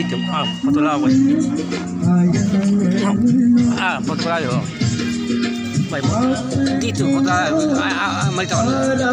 foto lah boy. Foto lah yo. Baik, gitu foto lah. Mari tahu.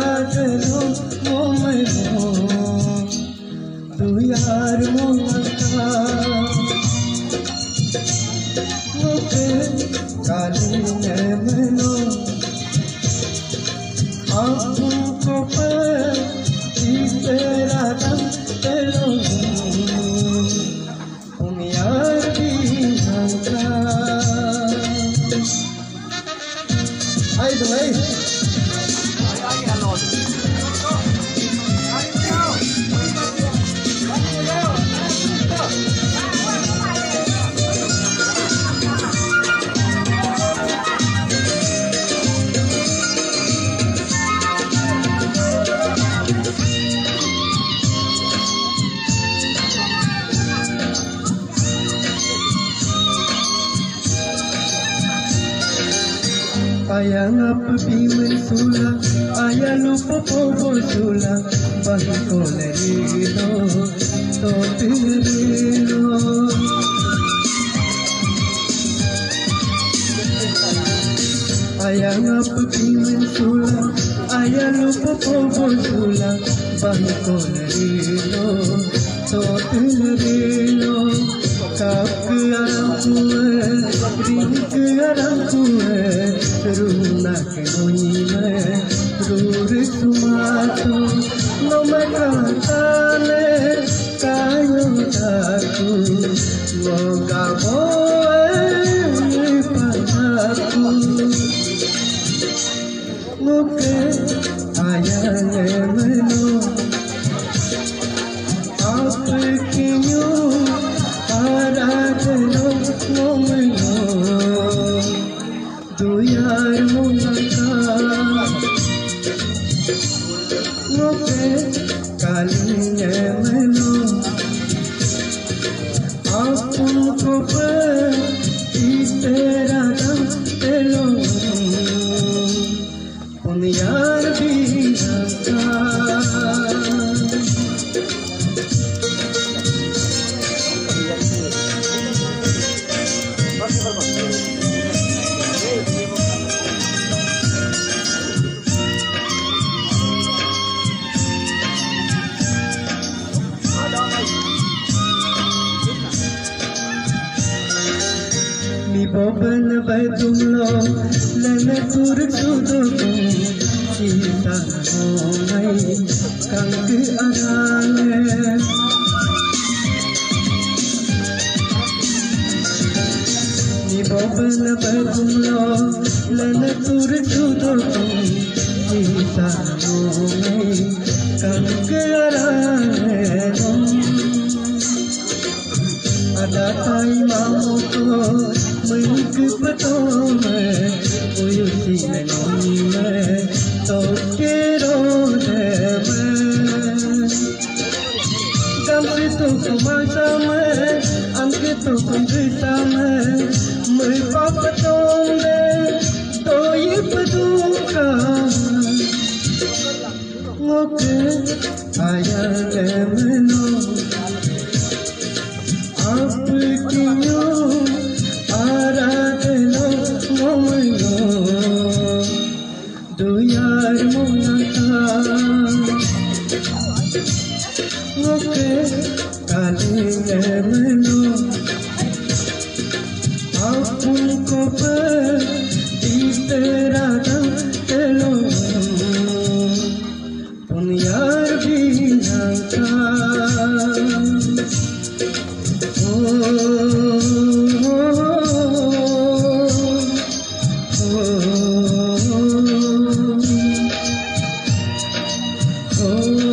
Ayah ngapa bimen sula, ayah lupa popo sula, bahi kolerilo, totirilo. Ayah ngapa bimen sula, ayah lupa popo sula, bahi kolerilo, totirilo. Kap ke arahku, ring ke arahku. Runa ke bunyi ruri sumato nomakatane kayo aku moga boe padaku muke ayane meno apa kinyo aradeno nomeno Duyar munaka Ngoke kalinya meno Apun kope Isteratan telo Punyar binaka Boben batumlo lene turk sudokum kita homai kangke arale ni boben batumlo lene turk sudokum kita homai kangke arale ada tai mau ko Mungkin betul uyusi menoni to kero deme kampi to kumasa me angke to kumisa me mai papaton de to yipuduka ngoke ayale meno apkinyo Aradeno moyo duyar munaka ngoke kalinya meno apun kope iteradam telo punyar binaka Oh